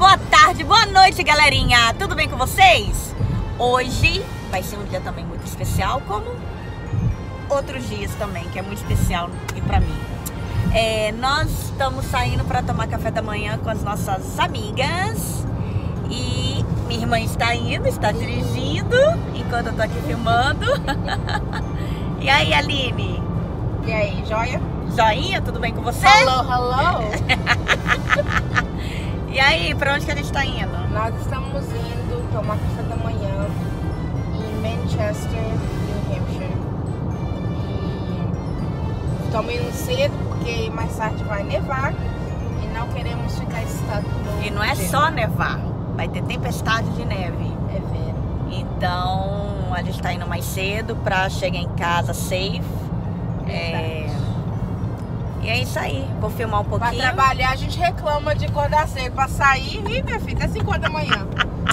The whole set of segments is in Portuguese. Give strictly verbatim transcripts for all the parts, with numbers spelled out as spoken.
boa tarde, boa noite, galerinha. Tudo bem com vocês? Hoje vai ser um dia também muito especial, como outros dias também, que é muito especial e pra mim. É, nós estamos saindo para tomar café da manhã com as nossas amigas. E minha irmã está indo, está dirigindo, enquanto eu tô aqui filmando. E aí, Aline? E aí, joia? Joinha, tudo bem com você? Hello, hello! E aí, pra onde que a gente tá indo? Nós estamos indo tomar café da manhã em Manchester, New Hampshire. E estamos indo cedo porque mais tarde vai nevar e não queremos ficar estado no E não é só nevar, vai ter tempestade de neve. É ver. Então, a gente tá indo mais cedo pra chegar em casa safe. É... E é isso aí, vou filmar um pouquinho. Pra trabalhar a gente reclama de acordar cedo. Pra sair, ih, minha filha, até cinco horas da manhã.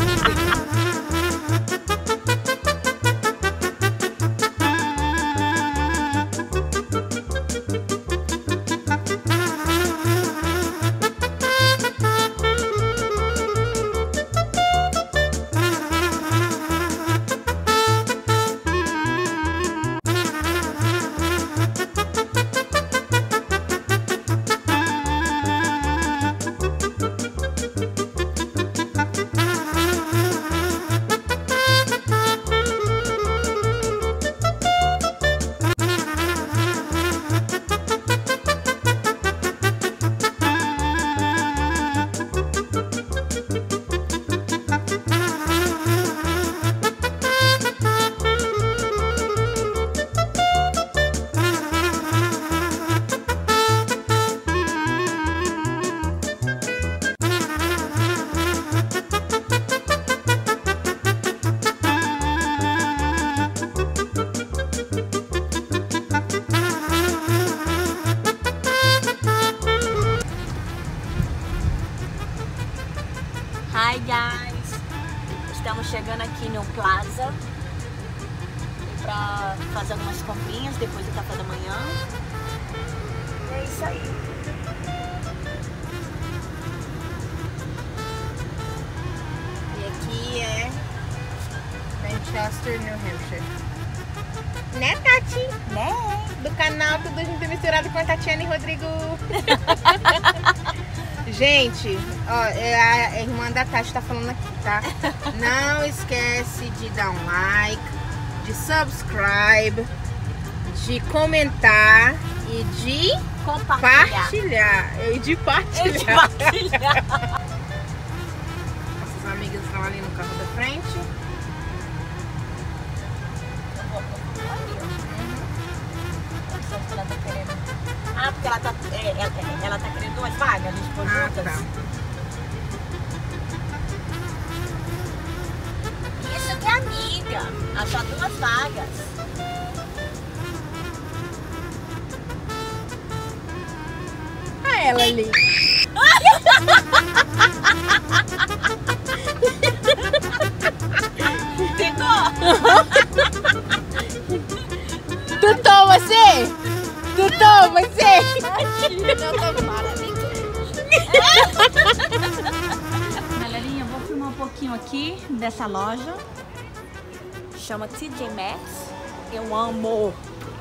Hi guys, estamos chegando aqui no Plaza para fazer algumas comprinhas depois do café da manhã. E é isso aí. E aqui é Manchester, New Hampshire. Né, Tati? Né? Do canal Tudo Junto Misturado com a Tatiana e Rodrigo. Gente, ó, a irmã da Tati tá falando aqui, tá? Não esquece de dar um like, de subscribe, de comentar e de Compartilhar. partilhar. E de partilhar. E de partilhar. Nossas amigas estão ali no carro da frente. Ela tá querendo... Ah, porque ela tá, é, ela, ela tá querendo duas vagas, a gente pôs Ah, juntas. tá. Isso que é amiga, achar duas vagas. Ah, ela ali. Tu toma, você? Tu toma, você? Não tomara, Galerinha, vou filmar um pouquinho aqui dessa loja. Chama T J Maxx. Eu amo.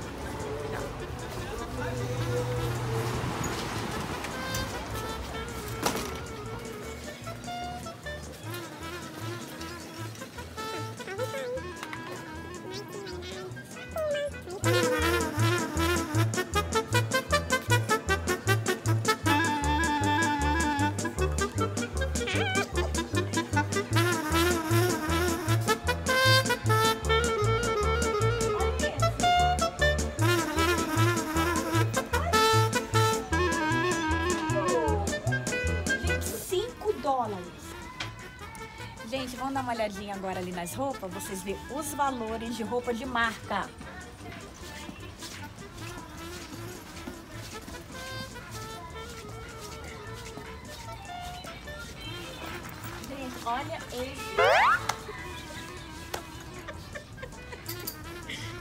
Gente, vamos dar uma olhadinha agora ali nas roupas, vocês verem os valores de roupa de marca. Gente, olha esse.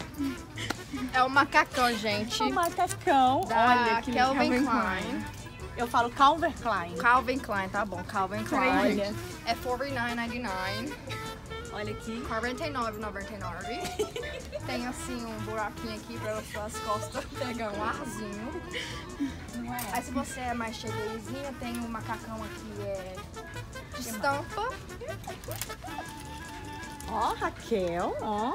É o macacão, gente. O macacão. Da Olha que Calvin Calvin Klein. Eu falo Calvin Klein. Calvin Klein, tá bom. Calvin Klein. Olha. É quarenta e nove reais e noventa e nove centavos. Olha aqui. quarenta e nove reais e noventa e nove centavos. Tem assim um buraquinho aqui pra suas costas pegar um arzinho. Não é? Aí se você é mais chegueizinha, tem um macacão aqui é de estampa. Ó, Raquel, ó.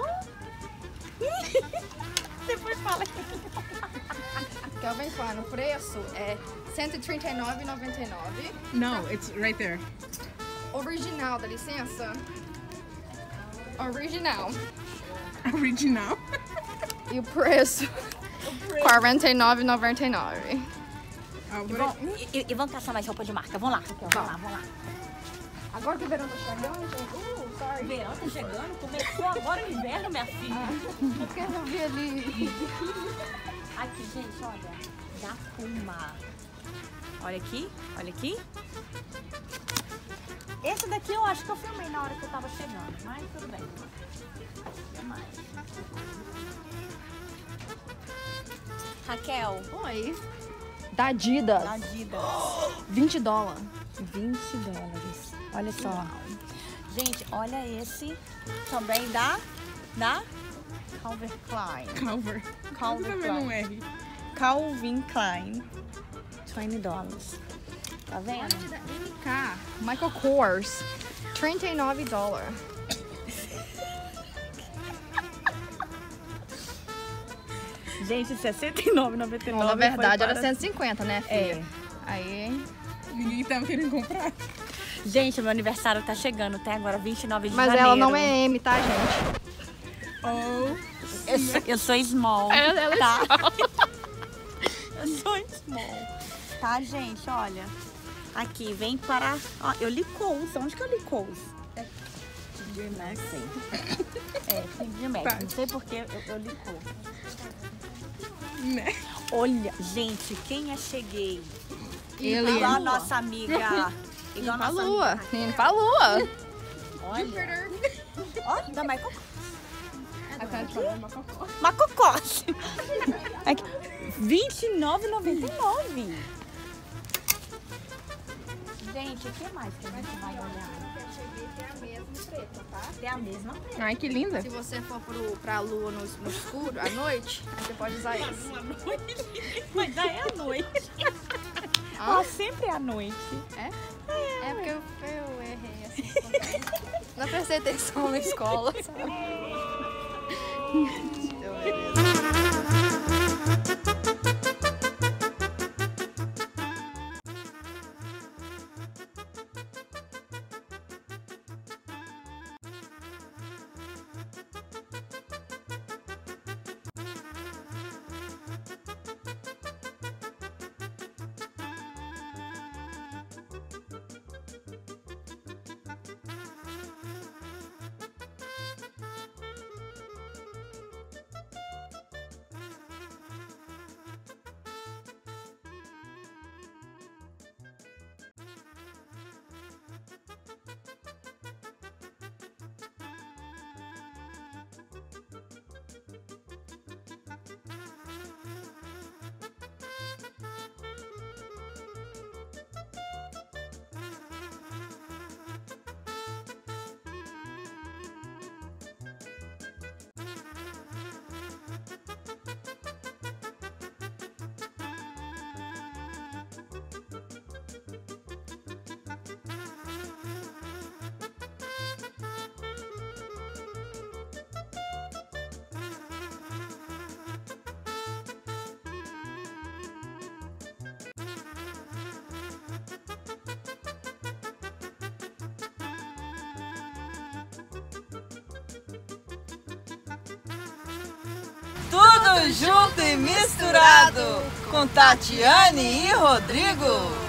Depois fala aqui. Calvin Klein, o preço é cento e trinta e nove reais e noventa e nove centavos. No, it's right there. Original, dá licença. Original. Original. E o preço? quarenta e nove reais e noventa e nove centavos. Oh, E, vão, e, e vamos caçar mais roupa de marca. Vamos lá, Raquel. Vamos lá, vamos lá. Agora que o verão tá chegando, gente. Uh, sorry. O verão tá chegando. Começou agora o inverno, minha filha. Eu quero ver ali. Aqui, gente, olha. Gafuma. Olha aqui, olha aqui. Esse daqui eu acho que eu filmei na hora que eu tava chegando, mas tudo bem. E mais. Raquel. Oi. Da Adidas. Da Adidas. vinte dólares. vinte dólares. Olha só. Gente, olha esse também da, da Calvin Klein. Calvin. Calvin Você tá vendo Klein. um R? Calvin Klein. vinte dólares. Tá vendo? M K. Michael Kors. trinta e nove dólares. Gente, sessenta e nove reais e noventa e nove Na verdade foi era para- cento e cinquenta, né, filha? É. Aí... Ninguém tava querendo comprar. Gente, meu aniversário tá chegando até agora, vinte e nove de Mas janeiro. ela não é M, tá, gente? Oh, Eu sou, eu sou small. Ela- ela é tá? Eu sou small. Tá, gente? Olha. Aqui, vem para... Ó, eu li Coles. Onde que eu li Coles? É T J Maxx. É, T J Maxx. Tá. Não sei porque eu, eu li Coles. né? Olha, gente, quem é cheguei? Ele. Igual a nossa amiga. Igual a Pra nossa lua. amiga. Indo pra lua. Olha. Olha, da Michael Macocó. Macocós. Aqui, vinte e nove reais e noventa e nove centavos. Gente, o que mais que a gente vai olhar? Tem a mesma preta, tá? Tem a mesma. Ai, que linda. Se você for pro, pra lua no, no escuro, à noite, aí você pode usar isso. Mas já é à noite. Ah? Ó, sempre é à noite. É? É porque eu, eu errei assim. Não prestei atenção na escola, sabe? Então, beleza. Tudo junto e misturado com Tatiane e Rodrigo.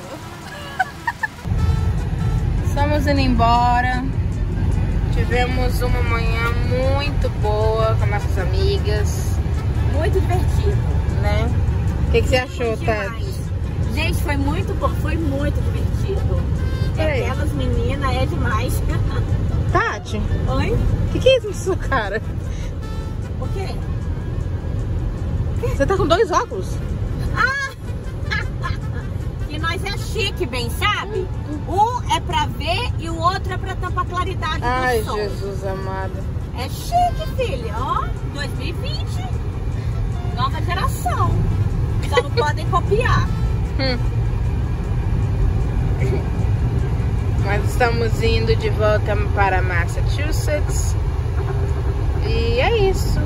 Estamos indo embora. Tivemos uma manhã muito boa com nossas amigas, Muito divertido. né? O que, que você achou, Demais. Tati? Gente, foi muito bom, foi muito divertido. Peraí. Aquelas meninas é demais. Tati, Oi? o que, que é isso na sua cara? O quê? Você tá com dois óculos? Que nós mas é chique, bem, sabe? Um é pra ver e o outro é pra tampar a claridade Ai, do sol. Jesus amado. É chique, filha, ó. dois mil e vinte. Nova geração. Só não podem copiar. Hum. Nós estamos indo de volta para Massachusetts. E é isso.